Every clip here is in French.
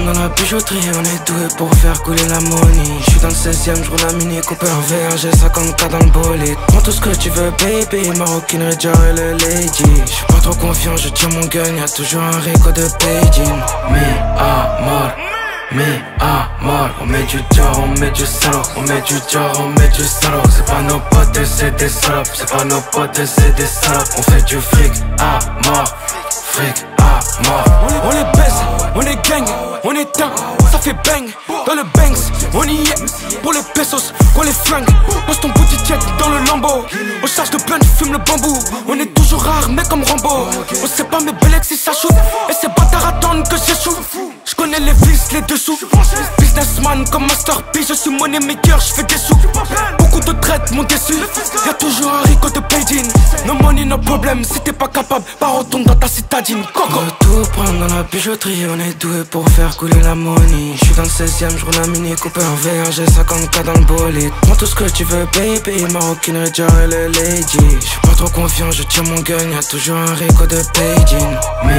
dans la bijouterie, on est doué pour faire couler la money. J'suis dans le 16ème, j'roule la mini coupé en VR, j'ai 50K dans le bolide. Prends tout ce que tu veux baby, maroquinerie Jar et le lady. J'suis pas trop confiant, je tiens mon gun, y'a toujours un rico de paging. Amor, on met du jar, on met du salope, on met du jar, on met du salope. C'est pas nos potes, c'est des salopes, c'est pas nos potes, c'est des salopes. On fait du fric à mort, fric à mort. On les baisse, on les gang, on est dingue, ça fait bang. Dans le banks, on y est, pour les pesos, qu'on les flingue. Pose ton booty check dans le lambeau. On charge de blunt, fume le bambou. On est toujours armé comme Rambo. On sait pas mes belecs si ça shoot. Et ces bâtards attendent que j'échoue. J'connais les vis, les dessous. Businessman comme Master P, je suis money maker, j'fais des sous. Beaucoup de traites m'ont déçu. Y'a toujours un rico de paging. No money, no problem, si t'es pas capable, pas retourne dans ta citadine. Coco. On veut tout prendre dans la bijouterie, on est doué pour faire couler la money. J'suis dans le 16ème, j'roule la mini coupé en VR, j'ai 50K dans le bolide. Prends tout ce que tu veux baby, maroquinerie Jar et le lady. J'suis pas trop confiant, je tiens mon gun, y'a toujours un rico de paging.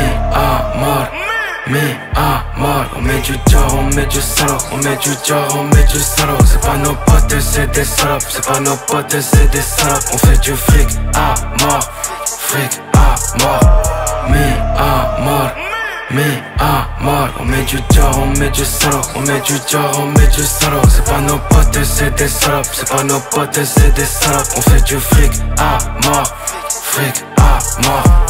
Amor, on met du jar, on met du salope, on met du jar, on met du salope. C'est pas nos potes, c'est des salopes, c'est pas nos potes, c'est des salopes. On fait du fric à mort, fric à mort. Amor, on met du jar, on met du salope, on met du jar, on met du salope. C'est pas nos potes, c'est des salopes, c'est pas nos potes, c'est des salopes. On fait du fric à mort, fric à mort.